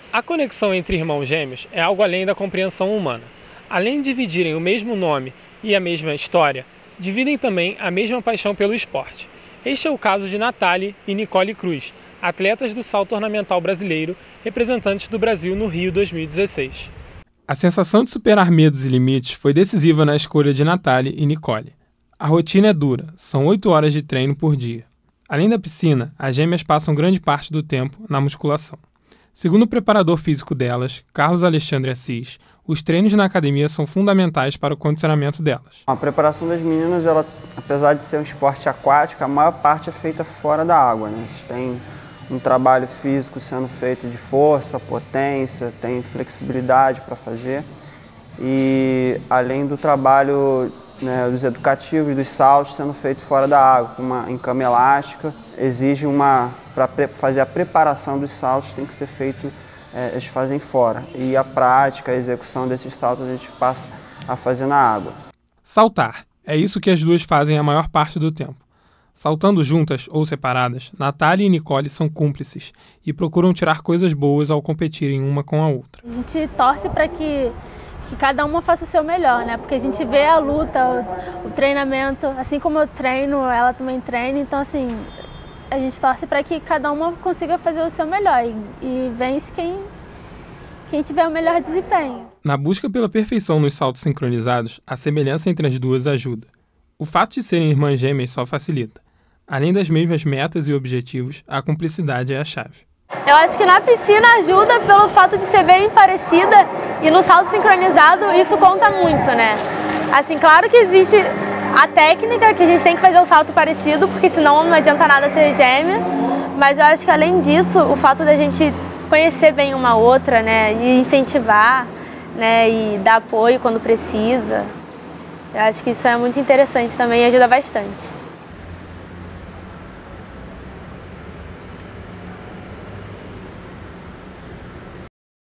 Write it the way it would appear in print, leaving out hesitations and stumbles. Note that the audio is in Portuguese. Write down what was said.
A conexão entre irmãos gêmeos é algo além da compreensão humana. Além de dividirem o mesmo nome e a mesma história, dividem também a mesma paixão pelo esporte. Este é o caso de Nathalie e Nicole Cruz, atletas do salto ornamental brasileiro, representantes do Brasil no Rio 2016. A sensação de superar medos e limites foi decisiva na escolha de Nathalie e Nicole. A rotina é dura, são 8 horas de treino por dia. Além da piscina, as gêmeas passam grande parte do tempo na musculação. Segundo o preparador físico delas, Carlos Alexandre Assis, os treinos na academia são fundamentais para o condicionamento delas. A preparação das meninas, apesar de ser um esporte aquático, a maior parte é feita fora da água, né? Eles têm um trabalho físico sendo feito de força, potência, tem flexibilidade para fazer. E além do trabalho, né, dos educativos, dos saltos sendo feito fora da água, em cama elástica, exige para fazer a preparação dos saltos tem que ser feito, eles fazem fora. E a prática, a execução desses saltos a gente passa a fazer na água. Saltar, é isso que as duas fazem a maior parte do tempo. Saltando juntas ou separadas, Nathalie e Nicole são cúmplices e procuram tirar coisas boas ao competirem uma com a outra. A gente torce para que cada uma faça o seu melhor, né? Porque a gente vê a luta, o treinamento, assim como eu treino, ela também treina, então assim, a gente torce para que cada uma consiga fazer o seu melhor e vence quem tiver o melhor desempenho. Na busca pela perfeição nos saltos sincronizados, a semelhança entre as duas ajuda. O fato de serem irmãs gêmeas só facilita. Além das mesmas metas e objetivos, a cumplicidade é a chave. Eu acho que na piscina ajuda pelo fato de ser bem parecida e no salto sincronizado isso conta muito, né? Assim, claro que existe a técnica que a gente tem que fazer o salto parecido, porque senão não adianta nada ser gêmea, mas eu acho que além disso, o fato da gente conhecer bem uma outra, né, e incentivar, né, e dar apoio quando precisa, eu acho que isso é muito interessante também e ajuda bastante.